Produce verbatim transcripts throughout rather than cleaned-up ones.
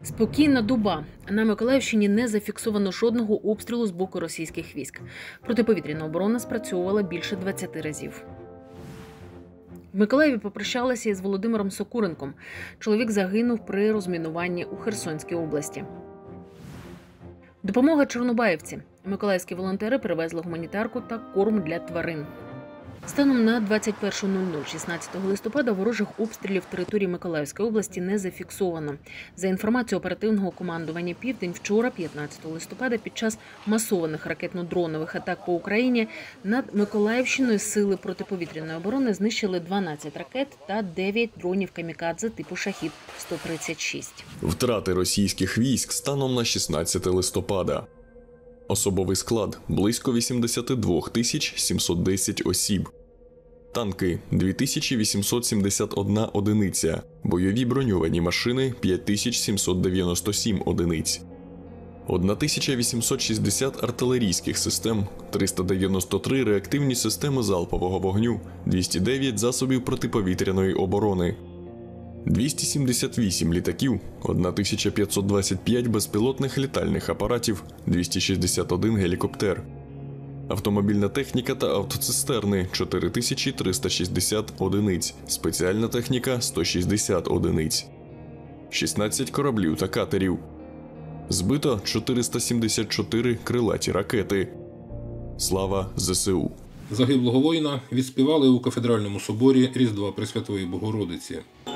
Спокійна доба. На Миколаївщині не зафіксовано жодного обстрілу з боку російських військ. Протиповітряна оборона спрацьовувала більше двадцяти разів. В Миколаєві попрощалися із Володимиром Сокуренком. Чоловік загинув при розмінуванні у Херсонській області. Допомога Чорнобаївці. Миколаївські волонтери привезли гуманітарку та корм для тварин. Станом на двадцять першу нуль нуль шістнадцятого листопада ворожих обстрілів території Миколаївської області не зафіксовано. За інформацією оперативного командування «Південь», вчора, п'ятнадцятого листопада, під час масованих ракетно-дронових атак по Україні над Миколаївщиною сили протиповітряної оборони знищили дванадцять ракет та дев'ять дронів камікадзе типу «Шахід сто тридцять шість». Втрати російських військ станом на шістнадцяте листопада. Особовий склад – близько вісімдесят два тисячі сімсот десять осіб. Танки – дві тисячі вісімсот сімдесят одна одиниця. Бойові броньовані машини – п'ять тисяч сімсот дев'яносто сім одиниць. тисяча вісімсот шістдесят артилерійських систем, триста дев'яносто три реактивні системи залпового вогню, двісті дев'ять засобів протиповітряної оборони. двісті сімдесят вісім літаків, тисяча п'ятсот двадцять п'ять безпілотних літальних апаратів, двісті шістдесят один гелікоптер. Автомобільна техніка та автоцистерни – чотири тисячі триста шістдесят одиниць, спеціальна техніка – сто шістдесят одиниць. шістнадцять кораблів та катерів. Збито чотириста сімдесят чотири крилаті ракети. Слава ЗСУ! Загиблого воїна відспівали у кафедральному соборі Різдва Пресвятої Богородиці.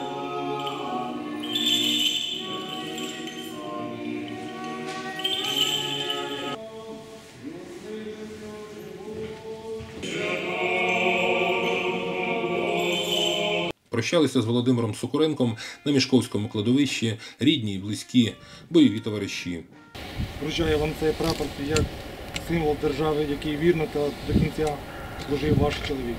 Прощалися з Володимиром Сокуренком на Мішковському кладовищі рідні і близькі, бойові товариші. Вручаю вам цей прапор як символ держави, який вірно та до кінця служив ваш чоловік.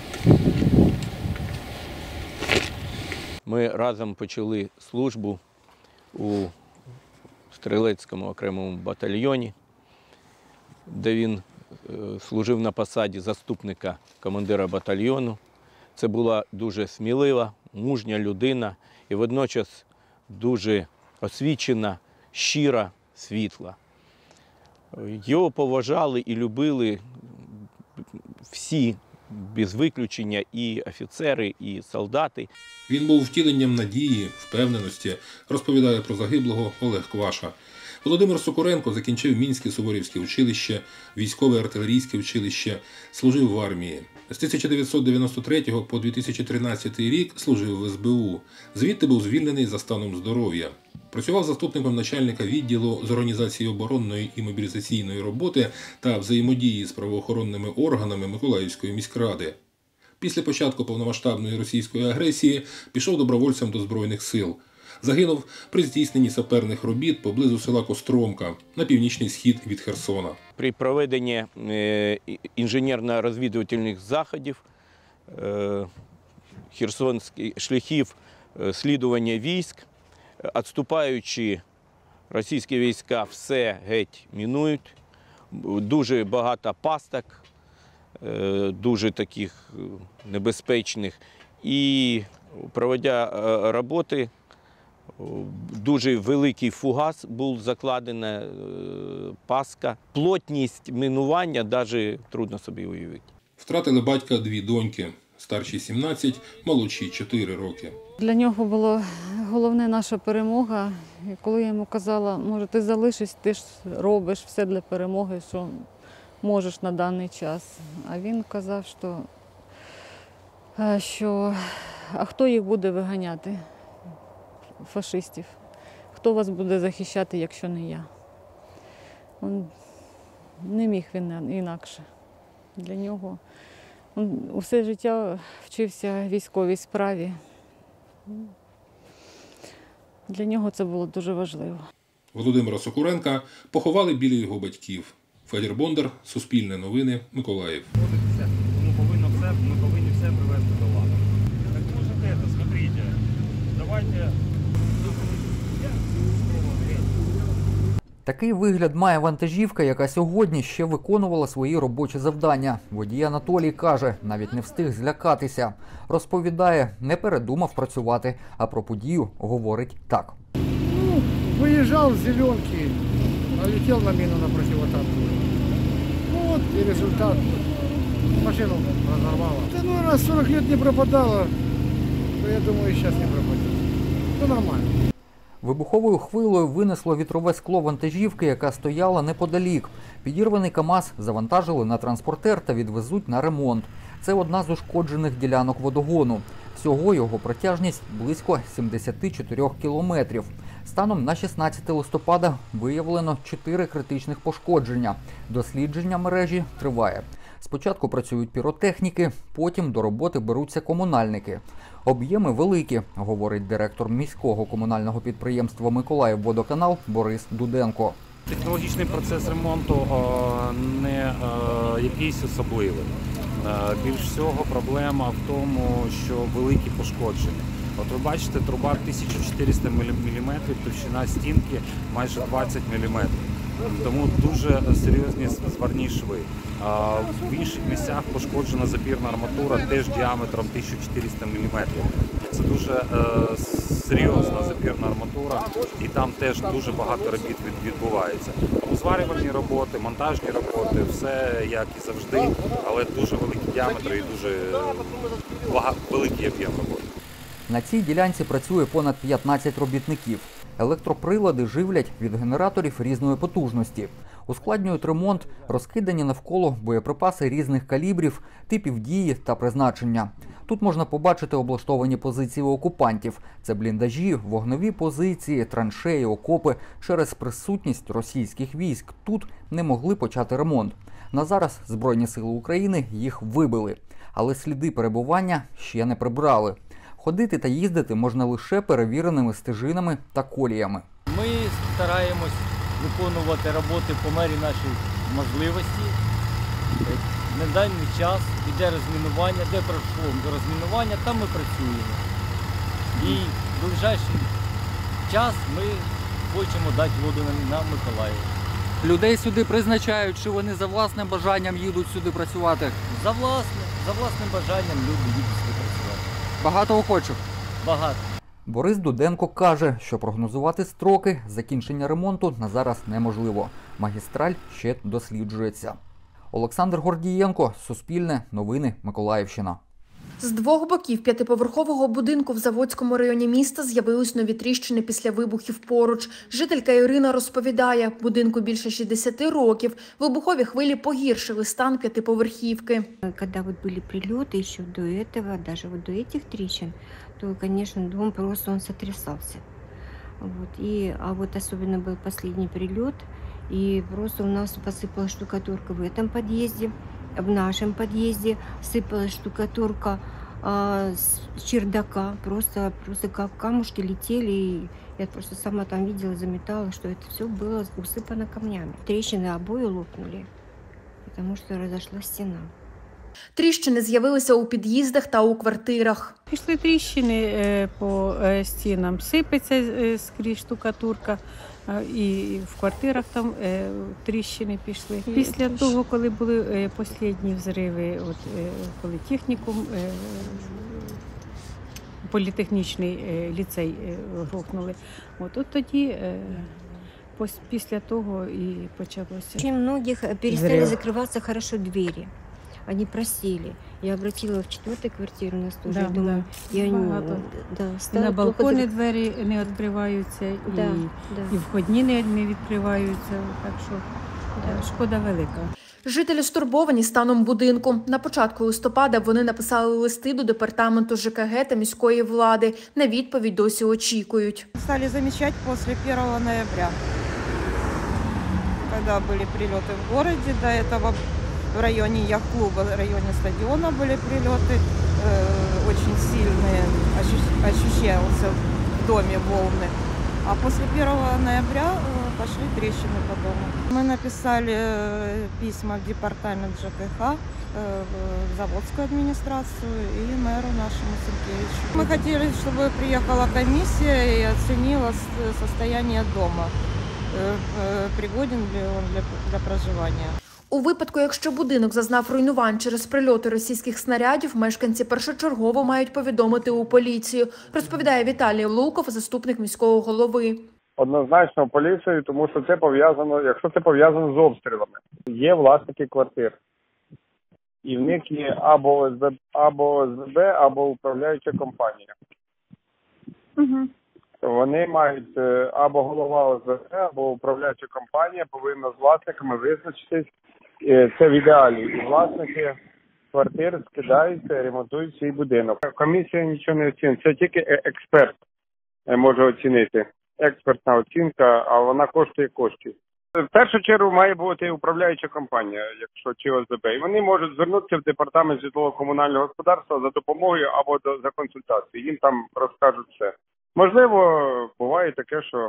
Ми разом почали службу у стрілецькому окремому батальйоні, де він служив на посаді заступника командира батальйону. Це була дуже смілива, мужня людина і водночас дуже освічена, щира, світла. Його поважали і любили всі, без виключення, і офіцери, і солдати. Він був втіленням надії, впевненості, розповідає про загиблого Олег Кваша. Володимир Сокуренко закінчив Мінське Суворівське училище, військове артилерійське училище, служив в армії. З тисяча дев'ятсот дев'яносто третього по дві тисячі тринадцятий рік служив в ес бе у. Звідти був звільнений за станом здоров'я. Працював заступником начальника відділу з організації оборонної і мобілізаційної роботи та взаємодії з правоохоронними органами Миколаївської міськради. Після початку повномасштабної російської агресії пішов добровольцем до Збройних сил. Загинув при здійсненні саперних робіт поблизу села Костромка на північний схід від Херсона. При проведенні інженерно-розвідувальних заходів, херсонських шляхів слідування військ, відступаючи російські війська все геть мінують, дуже багато пасток, дуже таких небезпечних. І проводя роботи, дуже великий фугас був закладена пастка. Плотність мінування навіть трудно собі уявити. Втратили батька дві доньки, старшій сімнадцять, молодшій чотири роки. Для нього була головна наша перемога. І коли я йому казала, може ти залишись, ти ж робиш все для перемоги, що можеш на даний час. А він казав, що, що а хто їх буде виганяти? Фашистів. Хто вас буде захищати, якщо не я? Он не міг він інакше. Для нього він усе життя вчився військовій справі. Для нього це було дуже важливо. Володимира Сокуренка поховали біля його батьків. Федір Бондар, Суспільне новини, Миколаїв. Ми повинні все, ми повинні все привести до ладу. Так може це, смотрите, давайте... Такий вигляд має вантажівка, яка сьогодні ще виконувала свої робочі завдання. Водій Анатолій каже, навіть не встиг злякатися. Розповідає, не передумав працювати, а про подію говорить так. Ну, выезжал с зеленки, налетел на мину на противотанковую. Ну вот и результат. Машину разорвало. Да ну раз сорок лет не пропадало, то я думаю, и сейчас не пропадет. Все нормально. Вибуховою хвилою винесло вітрове скло вантажівки, яка стояла неподалік. Підірваний КАМАЗ завантажили на транспортер та відвезуть на ремонт. Це одна з ушкоджених ділянок водогону. Всього його протяжність близько сімдесят чотири кілометрів. Станом на шістнадцяте листопада виявлено чотири критичних пошкодження. Дослідження мережі триває. Спочатку працюють піротехніки, потім до роботи беруться комунальники. Об'єми великі, говорить директор міського комунального підприємства «Миколаївводоканал» Борис Дуденко. Технологічний процес ремонту не якийсь особливий. Більш всього проблема в тому, що великі пошкодження. От ви бачите, труба тисяча чотириста міліметрів, товщина стінки майже двадцять міліметрів. Тому дуже серйозні зварні шви. В інших місцях пошкоджена запірна арматура теж діаметром тисяча чотириста міліметрів. Це дуже е, серйозна запірна арматура і там теж дуже багато робіт відбувається. Зварювальні роботи, монтажні роботи, все як і завжди, але дуже великі діаметри і дуже багато, великий об'єм роботи. На цій ділянці працює понад п'ятнадцять робітників. Електроприлади живлять від генераторів різної потужності. Ускладнюють ремонт розкидані навколо боєприпаси різних калібрів, типів дії та призначення. Тут можна побачити облаштовані позиції окупантів. Це бліндажі, вогнові позиції, траншеї, окопи. Через присутність російських військ тут не могли почати ремонт. На зараз Збройні сили України їх вибили. Але сліди перебування ще не прибрали. Ходити та їздити можна лише перевіреними стежинами та коліями. Ми стараємось виконувати роботи по мері нашої можливості. На даний час йде розмінування, де пройшло розмінування, там ми працюємо. І в ближайший час ми хочемо дати воду на Миколаїв. Людей сюди призначають, чи вони за власним бажанням їдуть сюди працювати? За власним, за власним бажанням люди їдуть сюди працювати. Багато охочих? Багато. Борис Дуденко каже, що прогнозувати строки закінчення ремонту на зараз неможливо. Магістраль ще досліджується. Олександр Гордієнко, Суспільне, новини, Миколаївщина. З двох боків п'ятиповерхового будинку в Заводському районі міста з'явились нові тріщини після вибухів поруч. Жителька Ірина розповідає, будинку більше шістдесят років. Вибухові хвилі погіршили стан п'ятиповерхівки. Коли вот були прильоти ще до цього, навіть вот до цих тріщин, то, звісно, дом просто он сотрясався. Вот. И, а вот особенно был последний прилет, и просто у нас посыпалась штукатурка в этом подъезде, в нашем подъезде сыпалась штукатурка а, с чердака, просто, просто как камушки летели, и я просто сама там видела, заметала, что это все было усыпано камнями. Трещины обои лопнули, потому что разошлась стена. Тріщини з'явилися у під'їздах та у квартирах. Пішли тріщини по стінам, сипеться скрізь штукатурка, і в квартирах там тріщини пішли. Після того, коли були останні взриви, от, коли технікум, політехнічний ліцей грохнули, от, от тоді після того і почалося. Очень многих перестали закриватися хорошо двері. Они просили. Я обратила в четвертую квартиру, у нас тоже, да, думаю, да. я не, да, на балконі двері не відкриваються, да, і, да. і входні не, не відкриваються, так що да, шкода велика. Жителі стурбовані станом будинку. На початку листопада вони написали листи до департаменту ЖКГ та міської влади. На відповідь досі очікують. Стали замічати після першого ноября, коли були прильоти в місті, до цього в районе яхт-клуба, в районе стадиона были прилеты, э, очень сильные, ощущался в доме волны. А после первого ноября э, пошли трещины по дому. Мы написали э, письма в департамент ЖКХ, э, в заводскую администрацию и мэру нашему Сенкевичу. Мы хотели, чтобы приехала комиссия и оценила состояние дома, э, э, пригоден ли он для, для проживания. У випадку, якщо будинок зазнав руйнувань через прильоти російських снарядів, мешканці першочергово мають повідомити у поліцію, розповідає Віталій Луков, заступник міського голови. Однозначно поліцією, тому що це пов'язано, якщо це пов'язано з обстрілами. Є власники квартир. І в них є або ОСБ, або ОСББ, або управляюча компанія. Угу. Вони мають або голова ОСББ, або управляюча компанія повинна з власниками визначитись. Це в ідеалі. І власники квартир скидаються, ремонтують свій будинок. Комісія нічого не оцінює. Це тільки експерт може оцінити. Експертна оцінка, а вона коштує коштів. В першу чергу має бути управляюча компанія, якщо чи ОСББ. І вони можуть звернутися в департамент житлово-комунального господарства за допомогою або до, за консультацією. Їм там розкажуть все. Можливо, буває таке, що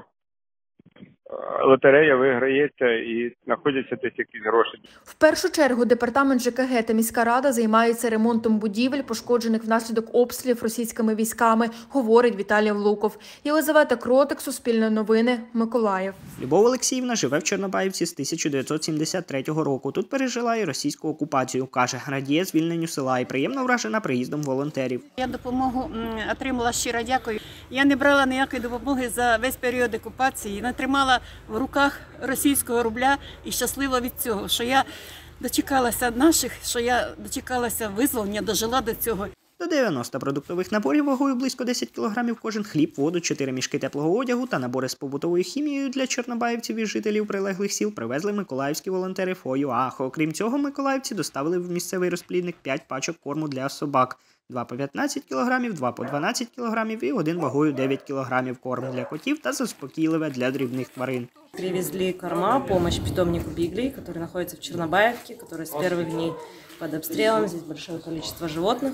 лотерея виграється і знаходяться десь якісь гроші. В першу чергу департамент ЖКГ та міська рада займаються ремонтом будівель, пошкоджених внаслідок обстрілів російськими військами, говорить Віталій Влуков. Єлизавета Кротик, Суспільне новини, Миколаїв. Любов Олексіївна живе в Чорнобаївці з тисяча дев'ятсот сімдесят третього року. Тут пережила і російську окупацію. Каже, радіє звільненню села і приємно вражена приїздом волонтерів. Я допомогу отримала, щиро дякую. Я не брала ніякої допомоги за весь період окупації. Не тримала в руках російського рубля і щаслива від цього, що я дочекалася наших, що я дочекалася визволення, дожила до цього. До дев'яноста продуктових наборів вагою близько десять кілограмів кожен, хліб, воду, чотири мішки теплого одягу та набори з побутовою хімією для чорнобаївців і жителів прилеглих сіл привезли миколаївські волонтери ФОЮАХ. Окрім цього, миколаївці доставили в місцевий розплідник п'ять пачок корму для собак. Два по п'ятнадцять кілограмів, два по дванадцять кілограмів і один вагою дев'ять кілограмів корм для котів та заспокійливе для дрібних тварин. Привезли корма, помощь питомнику Бигли, который находится в Чернобаевке, который с первых дней под обстрелом. Здесь большое количество животных.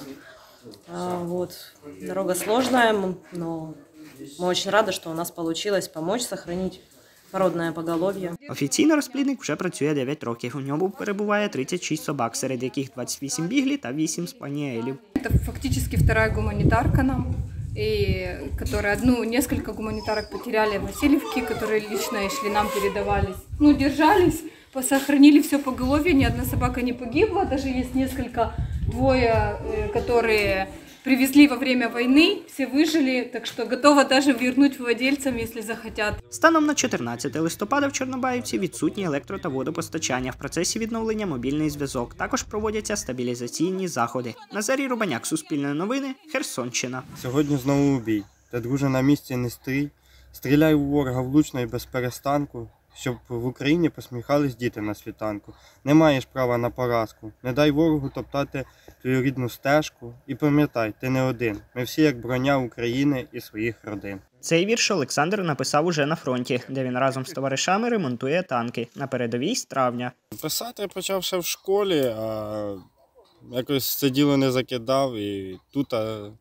Вот. Дорога сложная, но мы очень рады, что у нас получилось помочь сохранить породне поголов'я. Офіційно розплідник вже працює дев'ять років. У ньому перебуває тридцять шість собак, серед яких двадцять вісім біглі та вісім спаніелів. Це фактично вторая гуманітарка нам, и которые одну, несколько гуманитарок потеряли в Васильевке, которые лично шли нам передавались. Ну, держались, сохранили все поголовье, ни одна собака не погибла, даже есть несколько, двое, которые привезли во время войны, все выжили, так что готова даже вернуть владельцам, если захотят. Станом на чотирнадцяте листопада в Чорнобаївці відсутні електро- та водопостачання. В процесі відновлення мобільний зв'язок. Також проводяться стабілізаційні заходи. Назарій Рубаняк, Суспільне новини, Херсонщина. Сьогодні знову бій. Та, друже, на місці не стрій. Стріляй у ворога влучно і без перестанку, щоб в Україні посміхались діти на світанку. Не маєш права на поразку. Не дай ворогу топтати твою рідну стежку. І пам'ятай, ти не один. Ми всі як броня України і своїх родин. Цей вірш Олександр написав уже на фронті, де він разом з товаришами ремонтує танки. На передовій з травня. Писати я почав ще в школі, а якось це діло не закидав. І тут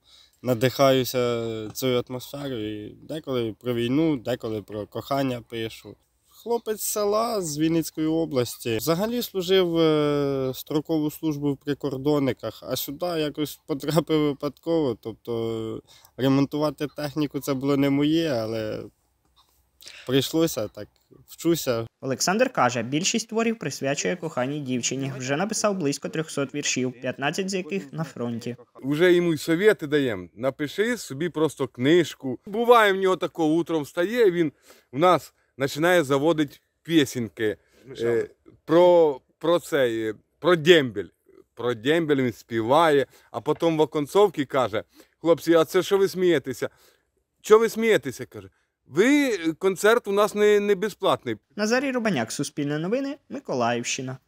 надихаюся цією атмосферою. І деколи про війну, деколи про кохання пишу. Хлопець з села з Вінницької області. Взагалі служив строкову службу в прикордонниках, а сюди якось потрапив випадково. Тобто ремонтувати техніку це було не моє, але прийшлося так, вчуся. Олександр каже, більшість творів присвячує коханій дівчині. Вже написав близько трьохсот віршів, п'ятнадцять з яких на фронті. Уже йому й совєти даємо. Напиши собі просто книжку. Буває в нього такого, утром встає, він в нас починає заводити пісеньки е, про, про цей, про дембель. Про дембель він співає, а потім в оконцовці каже, хлопці, а це що ви смієтеся? Чого ви смієтеся, каже. Ви, концерт у нас не, не безплатний. Назарій Рубаняк, Суспільне новини, Миколаївщина.